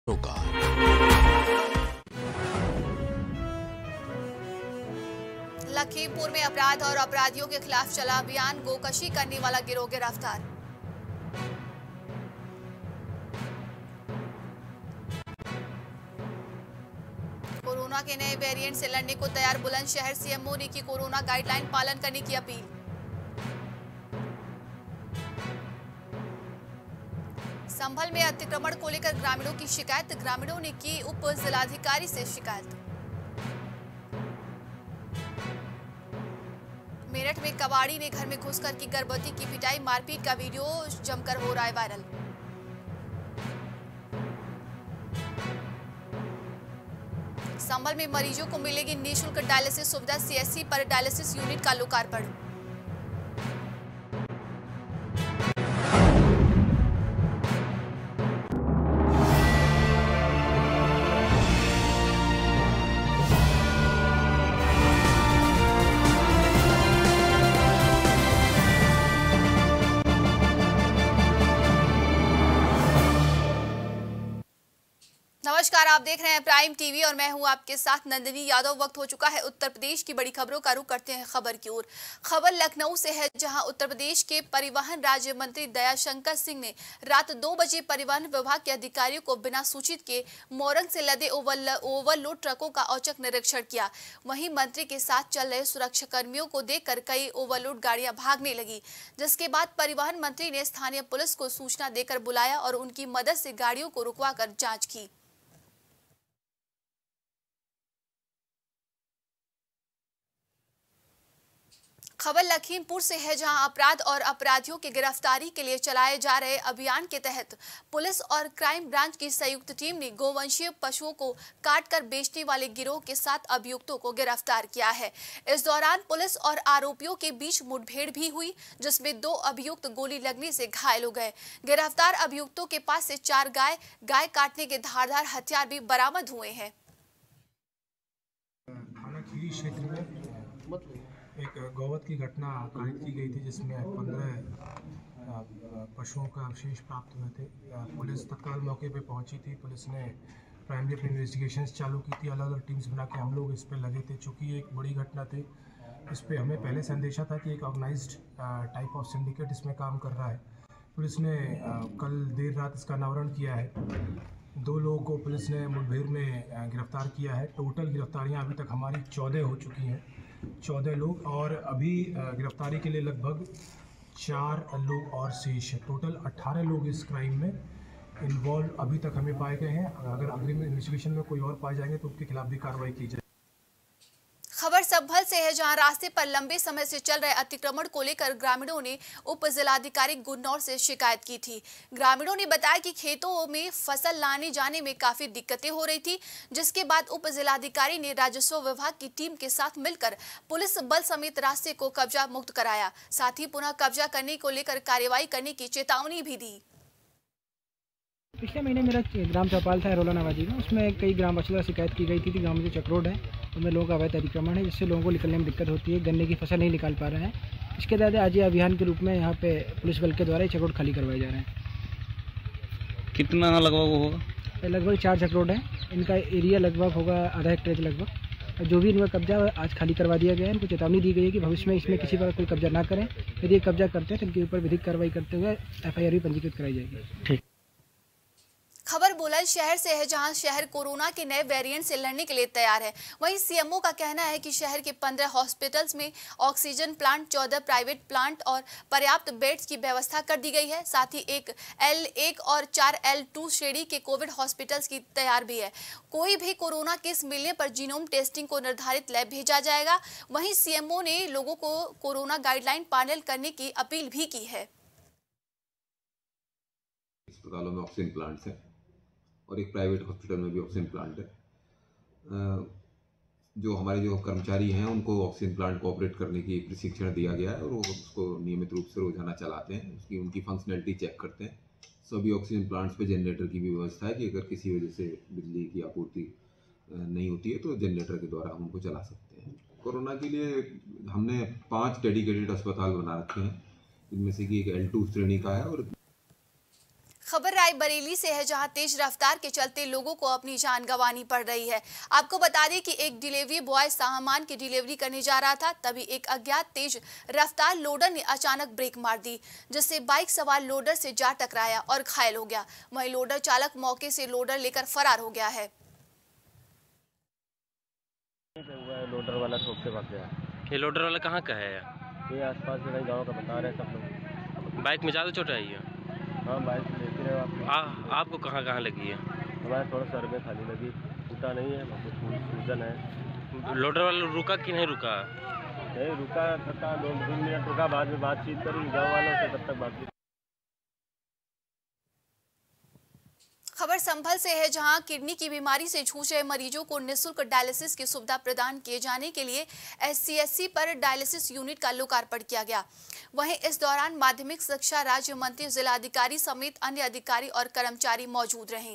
का लखीमपुर में अपराध और अपराधियों के खिलाफ चला अभियान, गोकशी करने वाला गिरोह गिरफ्तार। कोरोना के नए वेरिएंट से लड़ने को तैयार बुलंदशहर, सीएमओ ने की कोरोना गाइडलाइन पालन करने की अपील। संभल में अतिक्रमण को लेकर ग्रामीणों की शिकायत, ग्रामीणों ने की उप जिलाधिकारी से शिकायत। मेरठ में कबाड़ी ने घर में घुसकर की गर्भवती की पिटाई, मारपीट का वीडियो जमकर हो रहा है वायरल। संभल में मरीजों को मिलेगी निःशुल्क डायलिसिस सुविधा, सीएससी पर डायलिसिस यूनिट का लोकार्पण। नमस्कार, आप देख रहे हैं प्राइम टीवी और मैं हूं आपके साथ नंदिनी यादव। वक्त हो चुका है उत्तर प्रदेश की बड़ी खबरों का रुख करते हैं खबर की ओर। खबर लखनऊ से है, जहां उत्तर प्रदेश के परिवहन राज्य मंत्री दयाशंकर सिंह ने रात 2 बजे परिवहन विभाग के अधिकारियों को बिना सूचित के मोरंग से लदे ओवरलोड ट्रकों का औचक निरीक्षण किया। वहीं मंत्री के साथ चल रहे सुरक्षा कर्मियों को देखकर कई ओवरलोड गाड़ियां भागने लगी, जिसके बाद परिवहन मंत्री ने स्थानीय पुलिस को सूचना देकर बुलाया और उनकी मदद से गाड़ियों को रुकवाकर जांच की। खबर लखीमपुर से है, जहां अपराध और अपराधियों की गिरफ्तारी के लिए चलाए जा रहे अभियान के तहत पुलिस और क्राइम ब्रांच की संयुक्त टीम ने गोवंशीय पशुओं को काटकर बेचने वाले गिरोह के 7 अभियुक्तों को गिरफ्तार किया है। इस दौरान पुलिस और आरोपियों के बीच मुठभेड़ भी हुई, जिसमें 2 अभियुक्त गोली लगने से घायल हो गए। गिरफ्तार अभियुक्तों के पास से 4 गाय काटने के धारदार हथियार भी बरामद हुए हैं। थाना खीरी क्षेत्र में एक गौवध की घटना कारित की गई थी, जिसमें 15 पशुओं का अवशेष प्राप्त हुए थे। पुलिस तत्काल मौके पे पहुंची थी। पुलिस ने प्राइमरी अपनी इन्वेस्टिगेशंस चालू की थी। अलग अलग टीम्स बना के हम लोग इस पे लगे थे। चूँकि ये एक बड़ी घटना थी, इस पे हमें पहले से अंदेशा था कि एक ऑर्गेनाइज्ड टाइप ऑफ सिंडिकेट इसमें काम कर रहा है। पुलिस ने कल देर रात इसका अनावरण किया है। 2 लोगों को पुलिस ने मुठभेड़ में गिरफ्तार किया है। टोटल गिरफ्तारियां अभी तक हमारी 14 हो चुकी हैं, 14 लोग, और अभी गिरफ्तारी के लिए लगभग 4 लोग और शेष है। टोटल 18 लोग इस क्राइम में इन्वॉल्व अभी तक हमें पाए गए हैं। अगर अग्रिम इन्वेस्टिगेशन में कोई और पाए जाएंगे तो उनके खिलाफ भी कार्रवाई की जाएगी। खबर संभल से है, जहां रास्ते पर लंबे समय से चल रहे अतिक्रमण को लेकर ग्रामीणों ने उप जिलाधिकारी गुन्नौर से शिकायत की थी। ग्रामीणों ने बताया कि खेतों में फसल लाने जाने में काफी दिक्कतें हो रही थी, जिसके बाद उप जिलाधिकारी ने राजस्व विभाग की टीम के साथ मिलकर पुलिस बल समेत रास्ते को कब्जा मुक्त कराया। साथ ही पुनः कब्जा करने को लेकर कार्रवाई करने की चेतावनी भी दी। पिछले महीने मेरा ग्राम चौपाल था रोला नवाजी में, उसमें कई ग्रामवासियों द्वारा शिकायत की गई थी कि गाँव में जो चक्रोड है उनमें लोगों का अवैध अतिक्रमण है, जिससे लोगों को निकलने में दिक्कत होती है, गन्ने की फसल नहीं निकाल पा रहे हैं। इसके तहत आज ये अभियान के रूप में यहाँ पे पुलिस बल के द्वारा ये चक्रोड खाली करवाए जा रहे हैं। कितना लगभग होगा? लगभग 4 चक्रोड हैं। इनका एरिया लगभग होगा आधा हेक्टेयर के लगभग। जो भी इनका कब्जा आज खाली करवा दिया गया है। इनको चेतावनी दी गई है कि भविष्य में इसमें किसी प्रकार कोई कब्जा ना करें। यदि कब्जा करते हैं तो इनके ऊपर विधिक कार्रवाई करते हुए FIR भी पंजीकृत कराई जाएगी। ठीक। खबर बुलंदशहर से है, जहां शहर कोरोना के नए वेरिएंट से लड़ने के लिए तैयार है। वहीं सीएमओ का कहना है कि शहर के 15 हॉस्पिटल्स में ऑक्सीजन प्लांट, 14 प्राइवेट प्लांट और पर्याप्त बेड्स की व्यवस्था कर दी गई है। साथ ही एक L1 और 4 L2 श्रेणी के कोविड हॉस्पिटल्स की तैयार भी है। कोई भी कोरोना केस मिलने पर जीनोम टेस्टिंग को निर्धारित लैब भेजा जाएगा। वहीं सीएमओ ने लोगों को कोरोना गाइडलाइन पालन करने की अपील भी की है। अस्पतालों में ऑक्सीजन प्लांट्स हैं और एक प्राइवेट हॉस्पिटल में भी ऑक्सीजन प्लांट है। जो हमारे जो कर्मचारी हैं उनको ऑक्सीजन प्लांट को ऑपरेट करने की प्रशिक्षण दिया गया है और वो उसको नियमित रूप से रोजाना चलाते हैं। उसकी उनकी फंक्शनैलिटी चेक करते हैं। सभी ऑक्सीजन प्लांट्स पे जनरेटर की भी व्यवस्था है कि अगर किसी वजह से बिजली की आपूर्ति नहीं होती है तो जनरेटर के द्वारा हम उनको चला सकते हैं। कोरोना के लिए हमने 5 डेडिकेटेड अस्पताल बना रखे हैं, जिनमें से कि एक L2 श्रेणी का है। और खबर रायबरेली से है, जहां तेज रफ्तार के चलते लोगों को अपनी जान गंवानी पड़ रही है। आपको बता दें कि एक डिलीवरी बॉय सामान की डिलीवरी करने जा रहा था, तभी एक अज्ञात तेज रफ्तार लोडर ने अचानक ब्रेक मार दी, जिससे बाइक सवार लोडर से जा टकराया और घायल हो गया। वहीं लोडर चालक मौके से लोडर लेकर फरार हो गया है। लोडर वाला ठोक के भाग गया। ये लोडर वाला कहाँ का है? ये आसपास के कई गाँव का बता रहे हैं सब लोग। बाइक में ज़्यादा चोट आई है? हाँ, बाइक लेते रहे आपको कहाँ कहाँ लगी है? हमारे थोड़ा सर में खाली लगी, टूटा नहीं है, सूजन है। लोडर वाला रुका कि नहीं रुका? नहीं रुका, था 2-3 मिनट रुका, बाद में बातचीत करी गाँव वालों से, तब तक बातचीत। खबर संभल से है, जहां किडनी की बीमारी से जूझ रहे मरीजों को निःशुल्क डायलिसिस की सुविधा प्रदान किए जाने के लिए SCSC पर डायलिसिस यूनिट का लोकार्पण किया गया। वहीं इस दौरान माध्यमिक शिक्षा राज्य मंत्री, जिलाधिकारी समेत अन्य अधिकारी और कर्मचारी मौजूद रहे।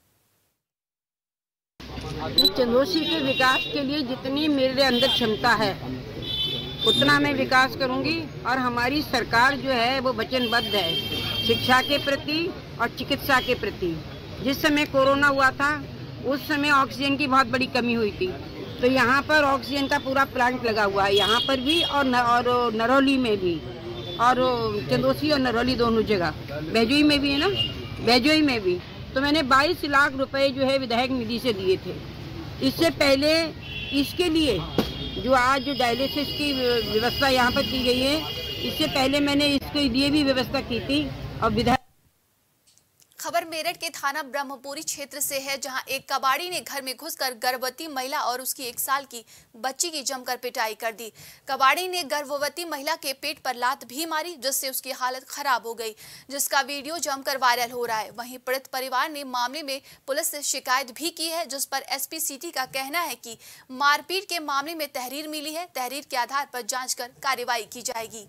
चंदोसी के विकास के लिए जितनी मेरे अंदर क्षमता है उतना मैं विकास करूंगी, और हमारी सरकार जो है वो वचनबद्ध है शिक्षा के प्रति और चिकित्सा के प्रति। जिस समय कोरोना हुआ था उस समय ऑक्सीजन की बहुत बड़ी कमी हुई थी, तो यहाँ पर ऑक्सीजन का पूरा प्लांट लगा हुआ है, यहाँ पर भी और नरौली में भी, और चंदोसी और नरौली दोनों जगह, बैजोई में भी है ना, बैजोई में भी। तो मैंने 22 लाख रुपए जो है विधायक निधि से दिए थे। इससे पहले इसके लिए जो आज जो डायलिसिस की व्यवस्था यहाँ पर की गई है, इससे पहले मैंने इसके लिए भी व्यवस्था की थी। और विधायक खबर मेरठ के थाना ब्रह्मपुरी क्षेत्र से है, जहां एक कबाड़ी ने घर में घुसकर गर्भवती महिला और उसकी 1 साल की बच्ची की जमकर पिटाई कर दी। कबाड़ी ने गर्भवती महिला के पेट पर लात भी मारी, जिससे उसकी हालत खराब हो गई, जिसका वीडियो जमकर वायरल हो रहा है। वहीं पीड़ित परिवार ने मामले में पुलिस से शिकायत भी की है, जिस पर SP सिटी का कहना है कि मारपीट के मामले में तहरीर मिली है, तहरीर के आधार पर जाँच कर कार्रवाई की जाएगी।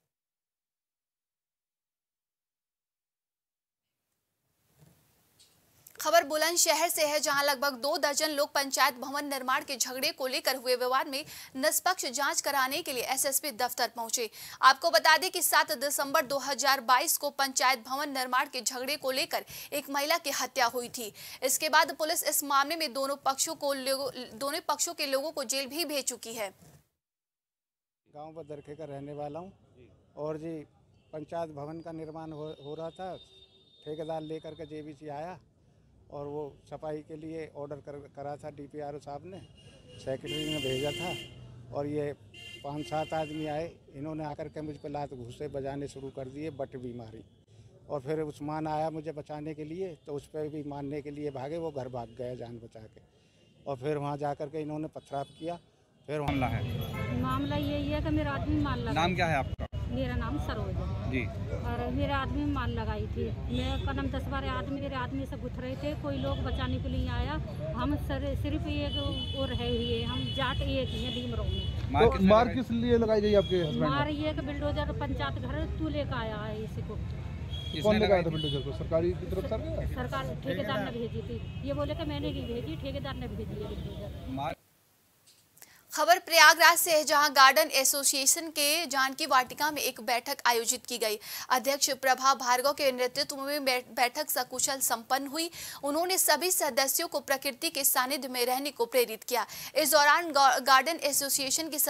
खबर बुलंदशहर से है, जहां लगभग 2 दर्जन लोग पंचायत भवन निर्माण के झगड़े को लेकर हुए विवाद में निष्पक्ष जांच कराने के लिए SSP दफ्तर पहुंचे। आपको बता दें कि 7 दिसंबर 2022 को पंचायत भवन निर्माण के झगड़े को लेकर एक महिला की हत्या हुई थी। इसके बाद पुलिस इस मामले में दोनों पक्षों के लोगों को जेल भी भेज चुकी है। गाँव बदरखे का रहने वाला हूँ, और जी पंचायत भवन का निर्माण हो रहा था। ठेकेदार लेकर के JBC आया और वो सफाई के लिए ऑर्डर करा था, DPRO साहब ने, सेक्रेटरी ने भेजा था, और ये 5-7 आदमी आए। इन्होंने आकर के मुझ पर लात घूंसे बजाने शुरू कर दिए, बट भी मारी। और फिर उस्मान आया मुझे बचाने के लिए, तो उस पर भी मारने के लिए भागे, वो घर भाग गया जान बचा के। और फिर वहाँ जाकर के इन्होंने पथराव किया। फिर मामला यही है कि मेरा आदमी माल लगा। नाम क्या है आपका? मेरा नाम सरोज है जी। और मेरे आदमी माल लगाई थी। मैं कदम 10-12 आदमी मेरे आदमी से गुथ रहे थे, कोई लोग बचाने के लिए आया। हम सिर्फ एक और है ही, हम जाट एक ही है भीमराव में। मार किस लिए लगाई गई आपके हस्बैंड? मार ये कि बिल्डोजर पंचायत घर तू लेकर आया है इसी को। कौन लगाया था बिल्डोजर को? सरकारी की तरफ से? सरकार ठेकेदार ने भेजी थी। ये बोले कि मैंने नहीं भेजी, ठेकेदार ने भेजी है बिल्डोजर। खबर प्रयागराज से है, जहां गार्डन एसोसिएशन के जानकी वाटिका में एक बैठक आयोजित की गई। अध्यक्ष प्रभा भार्गव के नेतृत्व में बैठक सकुशल संपन्न हुई। उन्होंने सभी सदस्यों को प्रकृति के सानिध्य में रहने को प्रेरित किया। इस दौरान गार्डन एसोसिएशन के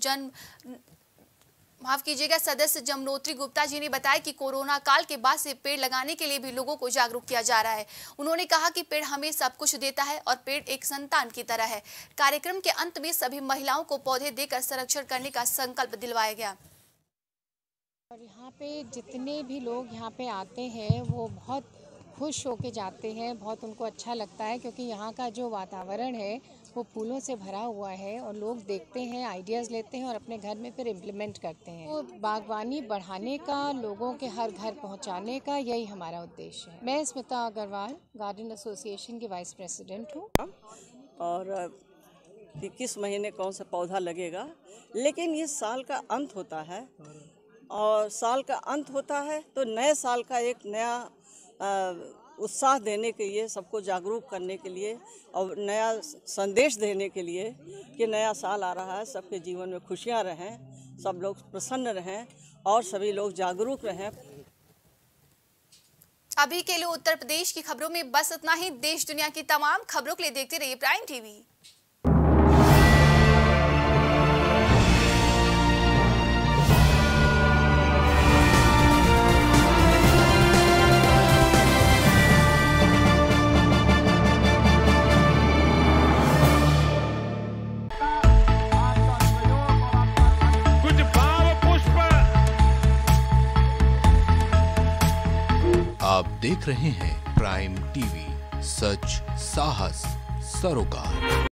सदस्य जमनोत्री गुप्ता जी ने बताया कि कोरोना काल के बाद से पेड़ लगाने के लिए भी लोगों को जागरूक किया जा रहा है। उन्होंने कहा कि पेड़ हमें सब कुछ देता है और पेड़ एक संतान की तरह है। कार्यक्रम के अंत में सभी महिलाओं को पौधे देकर संरक्षण करने का संकल्प दिलवाया गया। और यहाँ पे जितने भी लोग यहाँ पे आते हैं वो बहुत खुश होके जाते हैं, बहुत उनको अच्छा लगता है, क्योंकि यहाँ का जो वातावरण है वो फूलों से भरा हुआ है और लोग देखते हैं, आइडियाज़ लेते हैं और अपने घर में फिर इम्प्लीमेंट करते हैं। तो बागवानी बढ़ाने का, लोगों के हर घर पहुँचाने का, यही हमारा उद्देश्य है। मैं स्मिता अग्रवाल गार्डन एसोसिएशन की वाइस प्रेसिडेंट हूँ। और कि किस महीने कौन सा पौधा लगेगा, लेकिन ये साल का अंत होता है, और साल का अंत होता है तो नए साल का एक नया उत्साह देने के लिए, सबको जागरूक करने के लिए और नया संदेश देने के लिए कि नया साल आ रहा है, सबके जीवन में खुशियां रहें, सब लोग प्रसन्न रहें और सभी लोग जागरूक रहें। अभी के लिए उत्तर प्रदेश की खबरों में बस इतना ही। देश दुनिया की तमाम खबरों के लिए देखते रहिए प्राइम टीवी। आप देख रहे हैं प्राइम टीवी, सच साहस सरोकार।